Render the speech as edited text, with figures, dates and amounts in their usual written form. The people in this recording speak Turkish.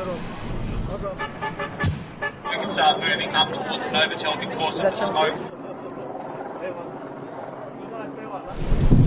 We can start moving up towards Novotel because of the smoke.